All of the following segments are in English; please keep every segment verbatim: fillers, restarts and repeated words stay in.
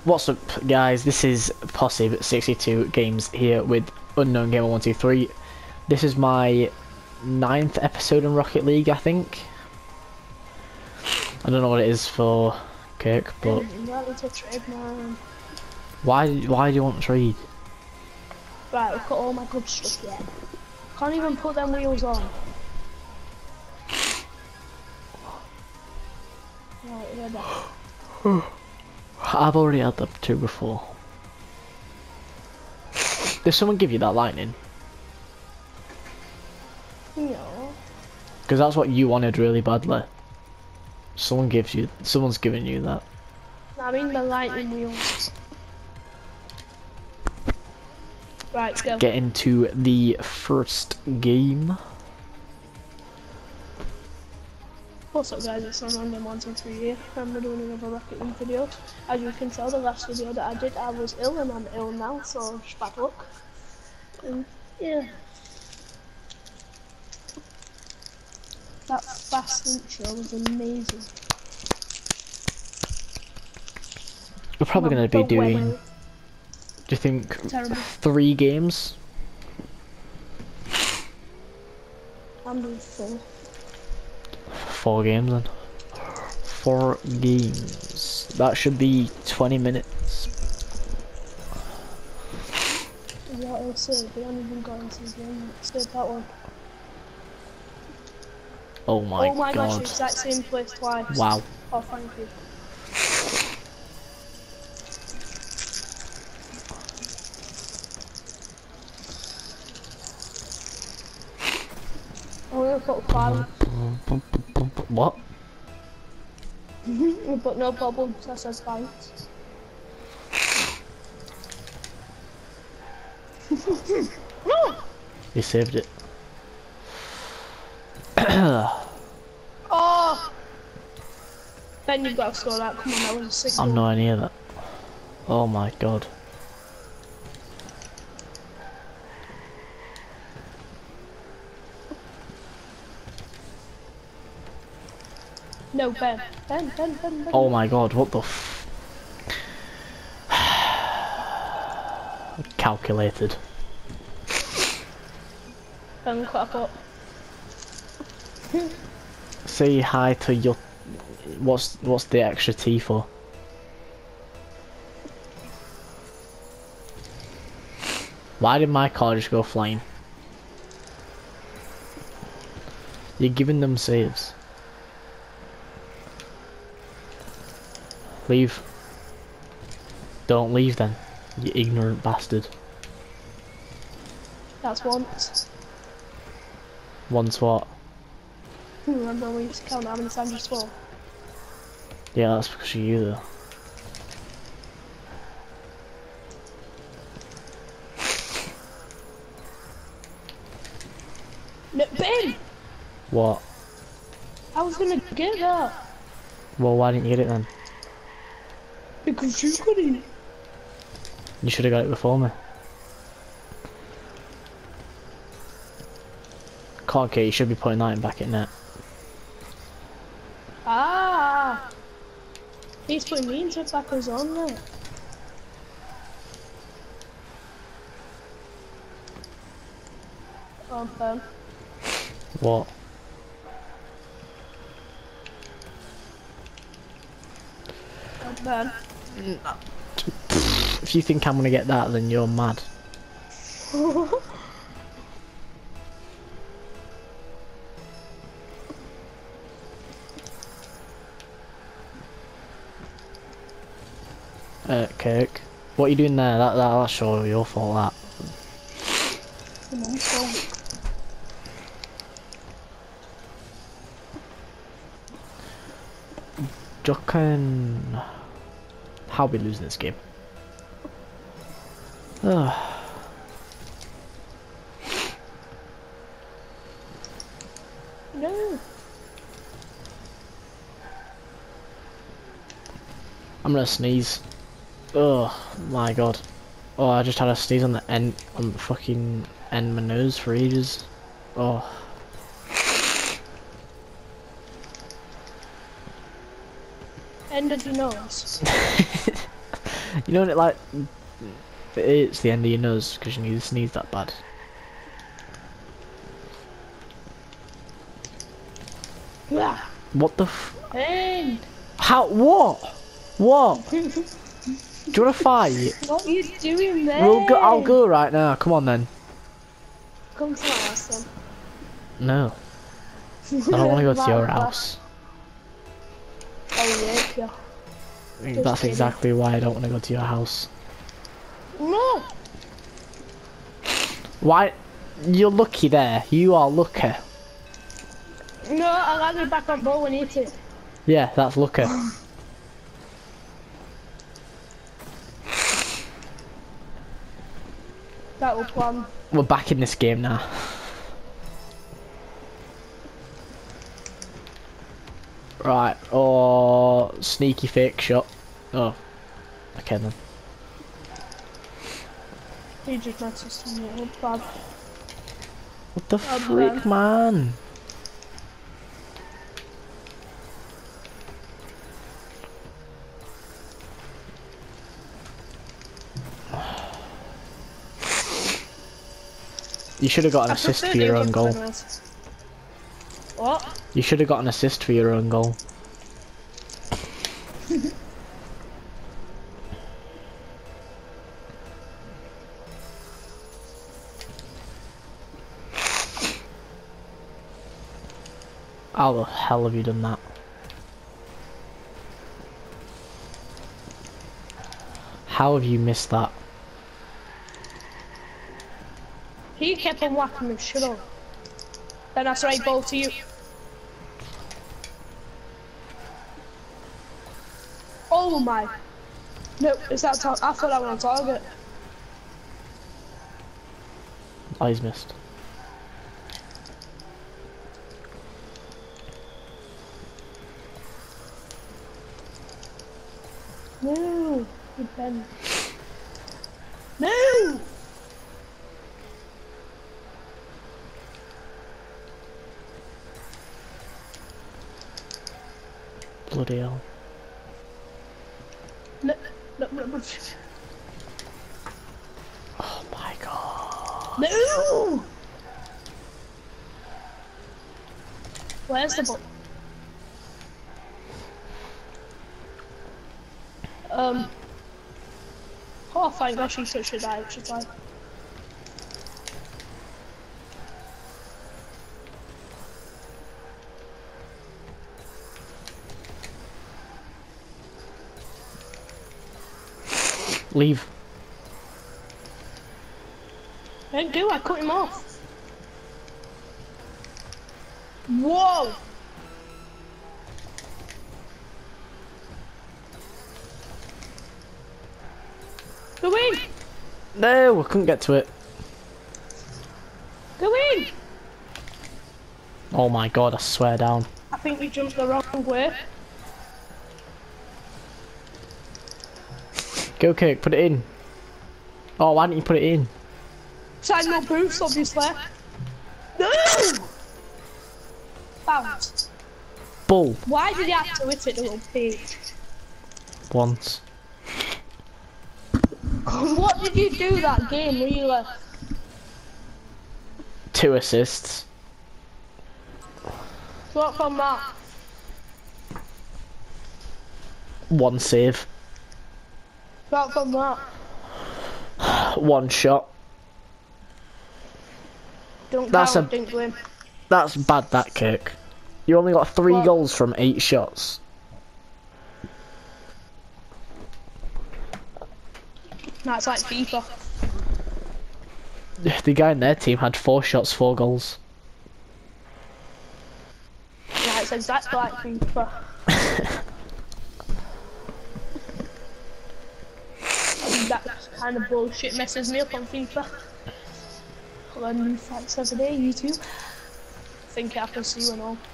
What's up, guys? This is Posse sixty-two Games here with Unknown Gamer one two three. This is my ninth episode in Rocket League, I think. I don't know what it is for Kirk, but to trade, man. why why do you want to trade? Right, I've got all my good stuff yet. Can't even put them wheels on. Right, we're back. I've already had them two before. Did someone give you that lightning? No. Because that's what you wanted really badly. Someone gives you, someone's giving you that. I mean the lightning wheels. Right, let's go. Get into the first game. What's up, guys? It's Random one two three here. I'm doing another Rocket League video. As you can tell, the last video that I did, I was ill and I'm ill now, so just bad luck. And yeah. That fast intro was amazing. We're probably going to be doing, Weather. do you think, Terrible. three games? I'm doing four. Four games then. Four games. That should be twenty minutes. What else say? We haven't even got into the game. Save that one. Oh my, oh my god. gosh, exact same place twice. Wow. Oh, thank you. Oh, we've got five. What? But no problem, that says five. No! You saved it. Oh! Ben, you've got to score that. Come on, that was a six. I'm nowhere near that. Oh my god. No, Ben. Ben, Ben, Ben, Ben. Oh my god, what the f... Calculated. Ben, clap up. Say hi to your... What's, what's the extra T for? Why did my car just go flying? You're giving them saves. Leave. Don't leave then, you ignorant bastard. That's once. Once what? Remember we used to count how many times you score? Yeah, that's because of you though. No, Ben! What? I was gonna get that. Well, why didn't you get it then? Because you couldn't. You should have got it before me. Clarky, you should be putting that in back at net. Ah! He's putting me into backers on there. Oh, Ben. What? Oh, Ben. If you think I'm gonna get that, then you're mad. uh, Kirk, what are you doing there? That, that that's sure your fault. That. Come on, so. Jokin, how are we losing this game? Ugh. No. I'm gonna sneeze. Oh my god. Oh, I just had a sneeze on the end, on the fucking end of my nose for ages. Oh. End of your nose. You know when it like it's the end of your nose because you need to sneeze that bad. Yeah. What the f- Hey. How? What? What? Do you wanna fight? What are you doing there? We'll go. I'll go right now. Come on then. Come to my house then. No. I don't want to go to your Right, house. Oh yeah, yeah. Just That's kidding. exactly why I don't want to go to your house. No. Why? You're lucky there. You are lucky. No, I'll have it back on bowl and eat it. Yeah, that's lucky. That will plan. We're back in this game now. Right, or sneaky fake shot. Oh, okay then. He just messaged me. It's bad. What the Oh, freak, man? You should have got an I assist prefer for your the own goal. Gunners. What? You should have got an assist for your own goal. How the hell have you done that? How have you missed that? He kept on whacking me, shut up. Then that's right, ball to you. Oh my. No, is that tar- I thought that was on target. Oh, he's missed. No, you Ben. No! Bloody hell. No, no, no, no. Oh my god. No! Where's the ball? Um. Oh, thank gosh, he touched it that extra time. Leave. I didn't do, I cut him off. Whoa! Go in! No, I couldn't get to it. Go in! Oh my god, I swear down. I think we jumped the wrong way. Go Kirk, put it in. Oh, why didn't you put it in? Side no boost, obviously. No! Bounce. Bull. Why did he have to hit it, the little pig? Once. What did you do that game, really? Two assists. What from that? One save. What from that? One shot. Don't That's count, a- didn't win. That's bad, that Kirk. You only got three What? goals from eight shots. That's like FIFA. The guy in their team had four shots, four goals. Yeah, it's exactly like FIFA. That kind of bullshit messes me up on FIFA. I learn new facts every day, YouTube. I think it happens to you and all.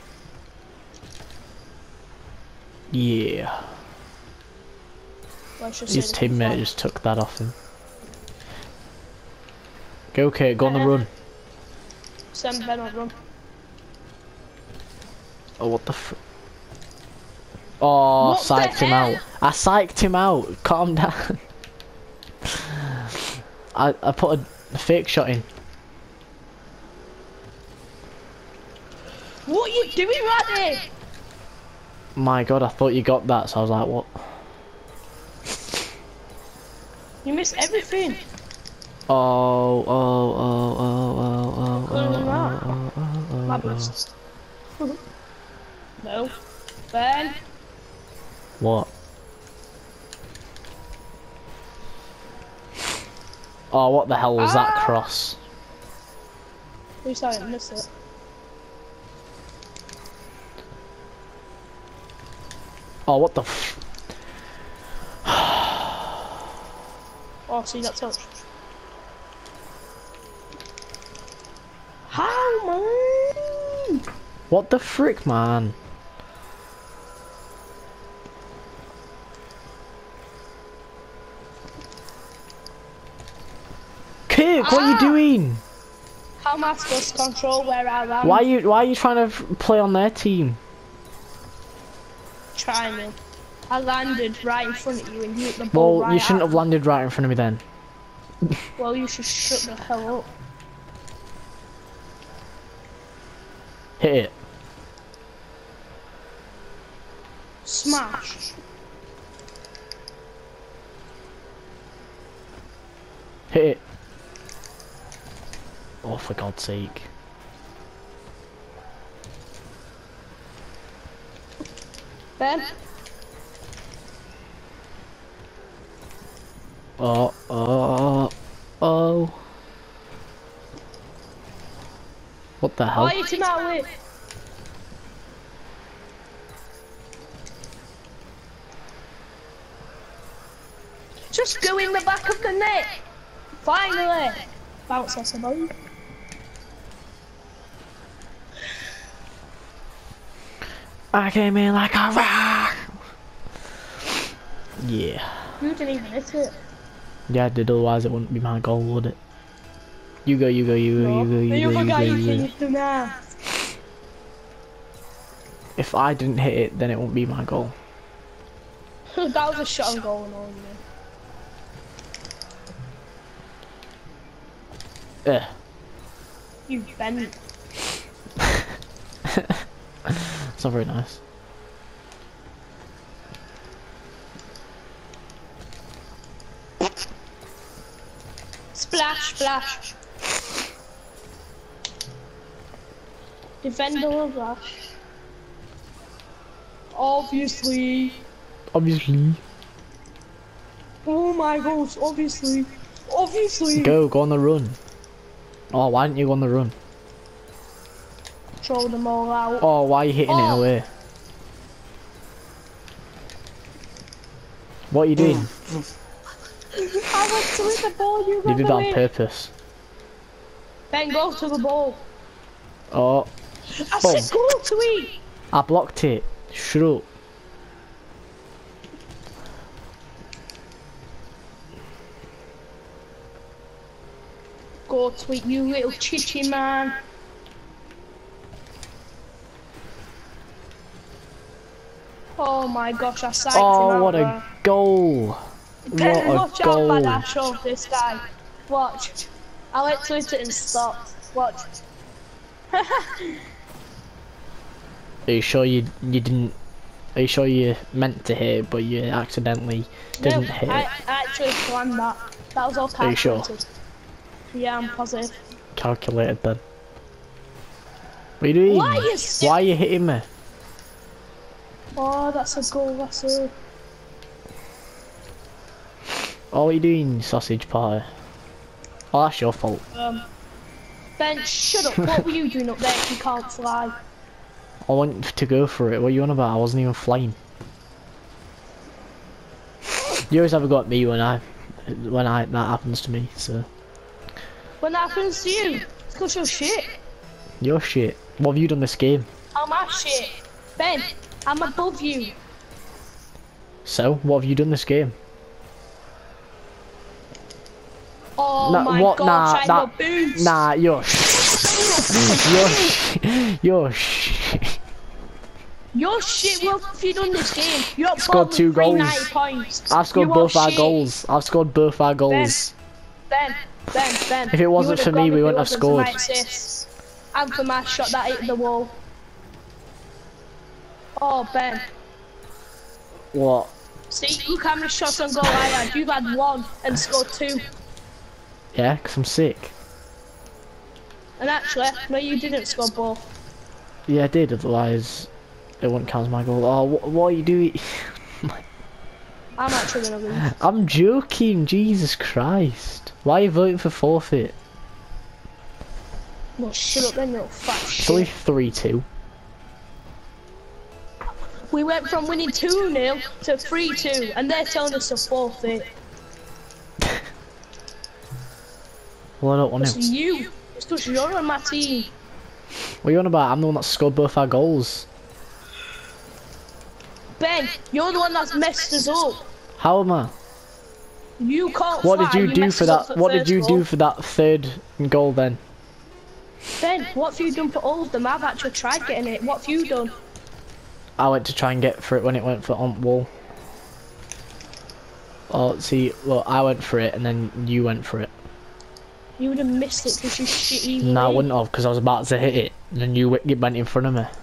Yeah. Let's just His say the teammate FIFA. just took that off him. Go Kirk, go on the run. Send Ben on run. Oh, what the f- Oh, What the psyched him hell? out. I psyched him out. Calm down. I, I put a fake shot in. What are you doing right there? My god, I thought you got that, so I was like, what? You missed everything. Oh, oh, oh, oh, oh, oh, Couldn't have oh, that. oh, oh, oh, Madness. No. Ben. What? Oh, what the hell was that Ah! cross? At least I didn't miss it. Oh, what the f- Oh, see that touch. How, man? What the frick, man? Kirk, what are you Ah! doing? How am I supposed to control where I land? Why are you why are you trying to f- play on their team? Trying to. I landed right in front of you and you hit the ball Well, right you shouldn't at have me. landed right in front of me then. Well, you should shut the hell up. Hit it. Smash. Hit it. Oh, for God's sake. Ben. Oh, oh, oh. What the hell? Why hit him out with? Just go in the back of the net. Finally. Bounce off the ball. I came in like a rock. Yeah. You didn't even hit it. Yeah, I did, otherwise it wouldn't be my goal, would it? You go, you go, you go, No. you go, you The go, other you guy go, you you go. hit him now. If I didn't hit it, then it won't be my goal. That was a shot on goal and all, you know. Ugh. You bent. It's not very nice. Splash, splash. Defender of rush. Obviously. Obviously. Oh my gosh, obviously. Obviously. Go, go on the run. Oh, why didn't you go on the run? Throw them all out. Oh, why are you hitting it Oh. away? What are you doing? I went to hit the ball, you You ran did that on away. purpose. Then go to the ball. Oh, I Boom. said go to it. I blocked it. Shut up. Go to it, you little chichi man. Oh my gosh, I psyched him Oh, out what there. a goal. Ben, What watch a out, bad goal. I showed this guy. Watch. I went to hit it and stopped. Watch. Are you sure you you didn't? Are you sure you meant to hit it, but you accidentally didn't no, hit I, it? I actually planned that. That was all Are you sure? calculated. Yeah, I'm positive. Calculated then. What are you doing? Why are you still- Why are you hitting me? Oh, that's a goal, that's a... Oh, what are you doing, sausage party? Oh, that's your fault. Um, Ben, shut up. What were you doing up there if you can't fly? I want to go for it. What are you on about? I wasn't even flying. You always have a go at me when I, when I that happens to me. So When that happens to you, it's because you're shit. you're shit. What have you done this game? I'm my shit. Ben, I'm above you. So what have you done this game? Oh Nah, my what? god, Nah, try that- the boots. Nah, you're sh- you're sh- you're sh- You're shit, what have you done this game? You got Scored bought two with three goals. ninety points. I've scored You are both our shit. goals. I've scored both our goals. Ben, Ben, Ben. If it wasn't for me, we wouldn't have scored. And for my shot that hit the wall. Oh, Ben. What? See, look how many shots on goal I had. You've had one and scored two. Yeah, because I'm sick. And actually, no, you didn't score both. Yeah, I did, otherwise it wouldn't count as my goal. Oh, what, what are you doing? I'm actually gonna lose. I'm joking, Jesus Christ. Why are you voting for forfeit? Well, shut up then, you little fat It's only shit. three two. We went from winning two nil to three two, and they're telling us to forfeit. Well, I don't want It's to. you. It's because you're on my team. What are you on about? I'm the one that scored both our goals. Ben, you're the one that's messed us up. How am I? You can't What fly, did you do messed for us up that? the What did first you goal. do for that third goal then? Ben, what have you done for all of them? I've actually tried getting it. What have you done? I went to try and get for it when it went for on wall. Oh, see, well, I went for it and then you went for it. You would have missed it because you shitty. No, I wouldn't have, because I was about to hit it, and then you w- went in front of me.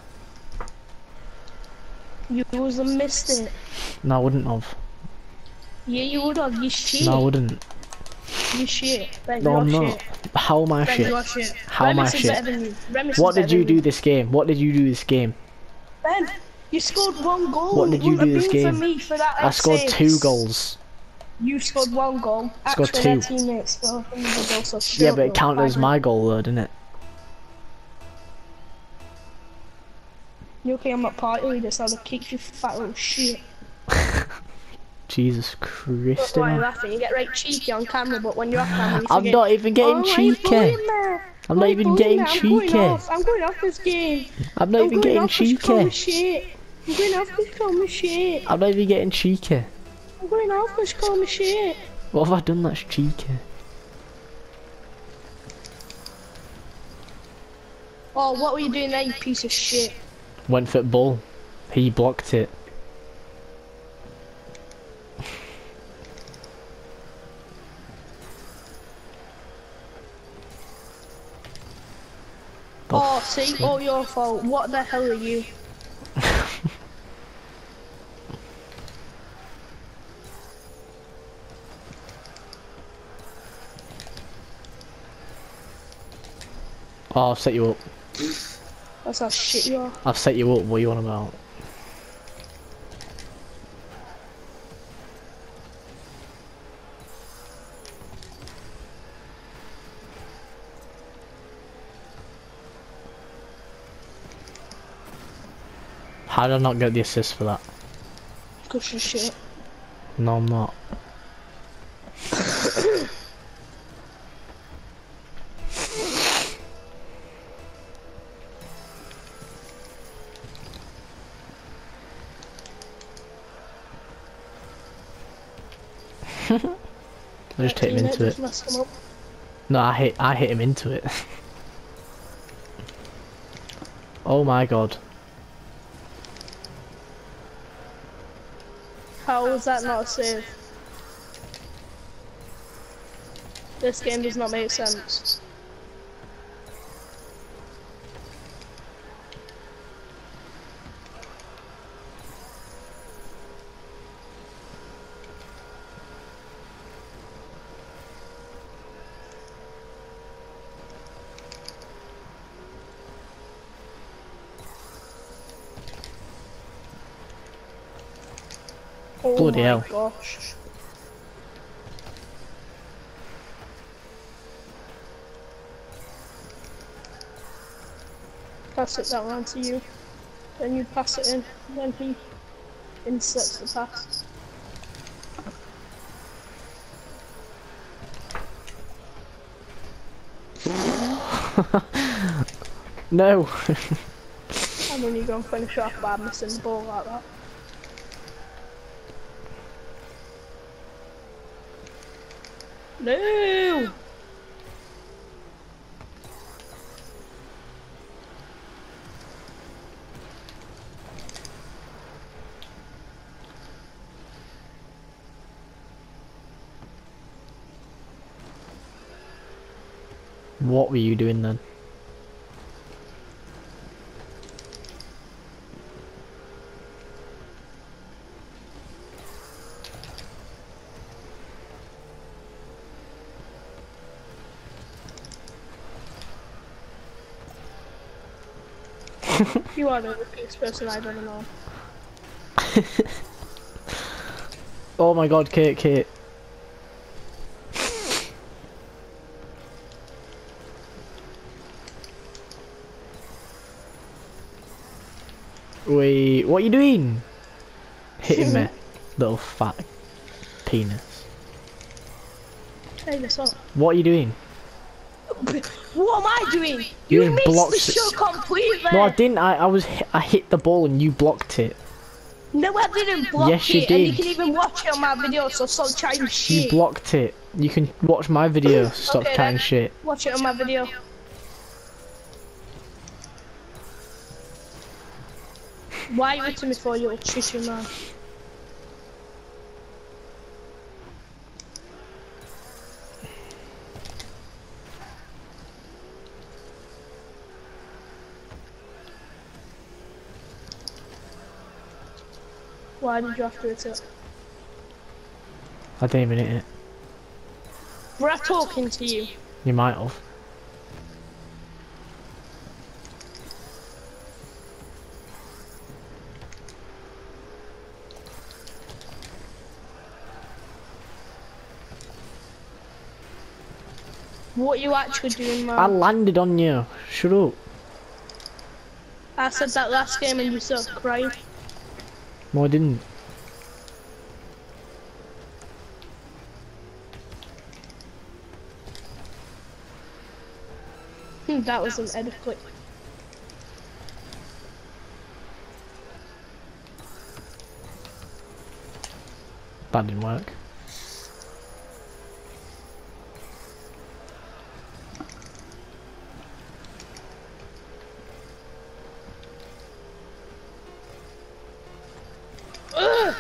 You would have missed it. No, I wouldn't have. Yeah, you would have. You shit. No, I wouldn't. You shit. Ben, No, you're I'm not. shit. How am I Ben, shit? you're shit. How am I Remus is shit? better than you. Remus What is did better you than do this game? What did you do this game? Ben, you scored one goal. What did you Wouldn't do have this been game? For me for that I scored assist. two goals. You scored one goal. Scored Actually, two. their teammates scored another goal, so shut Yeah, but it up, counted as faggot. my goal though, didn't it? You okay? I'm not party leader, so I'll kick you fat little shit. Jesus That's Christ. why you're man. laughing. You get right cheeky on camera, but when you're off camera, you I'm forget. not even getting Oh, why are you cheeky. bullying me? I'm Why not are you even bullying getting me? I'm going cheeky. off. I'm going off this game. I'm not I'm even going getting off 'cause you call me cheeky. shit. I'm going off because you call me shit. I'm not even getting cheeky. I'm going off because you call me shit. What have I done that's cheeky? Oh, what were you doing there, you piece of shit? Went for ball. He blocked it. Oh, see? All your fault. What the hell are you? Oh, I've set you up. That's how shit you are. I've set you up. What are you on about? How did I not get the assist for that? Because you're shit. No, I'm not. I just hit him into it. No, I hit I hit him into it. Oh my god. How was that not a save? This game does not make sense. Oh Bloody my hell. gosh. Pass it that round to you. Then you pass it in. Then he inserts the pass. No. And then you go and finish off by missing the ball like that. No! What were you doing then? You are the luckiest person I've ever known. Oh my god, Kate, Kate. Wait, what are you doing? Hitting me, little fat penis. Hey, this up. What are you doing? What am I doing? You You just missed blocked the it. shot completely. No, I didn't. I, I was hi- I hit the ball and you blocked it. No, I didn't block Yes, you it, and you did. can even watch it on my video, so stop chatting You shit. blocked it. You can watch my video. Stop Okay, chatting then. shit. Watch it on my video. Why are you hitting me for, you little shitty man? Why did you have to hit it? I didn't even hit it. We're talking to you. You might have. What are you actually doing, man? I landed on you. Shut up. I said that last game and you started crying. No, I didn't. Hmm, that was an edit clip. That didn't work. Ugh!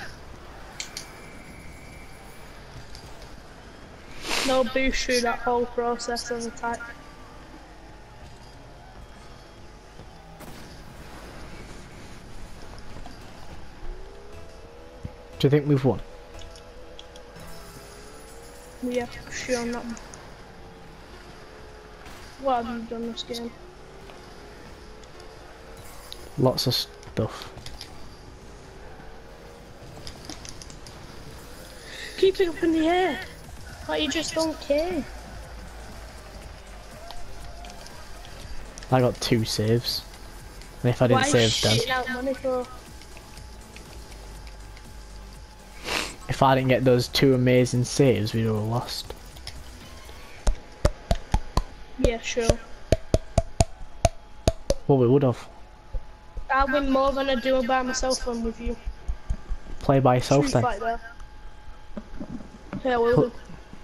No boost through that whole process of attack. Do you think we've won? Yeah, sure not. What have you done this game? Lots of stuff. Keep it up in the air. Like you just don't care. I got two saves. And if I didn't Why save are you them, shitting out money for? if I didn't get those two amazing saves, we'd have lost. Yeah, sure. Well, we would have. I'll win more than I do by myself than with you. Play by yourself Truth then. like that. Yeah, we'll do.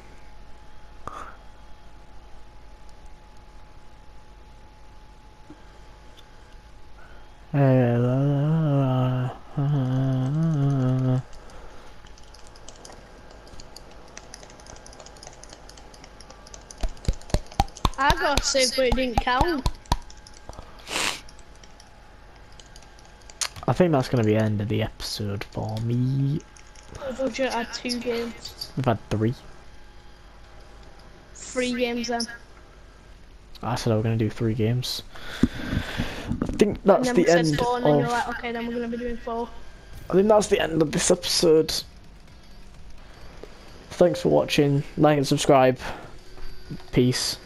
I got a save but it didn't count. I think that's going to be the end of the episode for me. I thought you had two games. We've had three. Three games then. I said I was going to do three games. I think that's And then we the said end four and then you're of... like, okay, then we're going to be doing four. I think that's the end of this episode. Thanks for watching. Like and subscribe. Peace.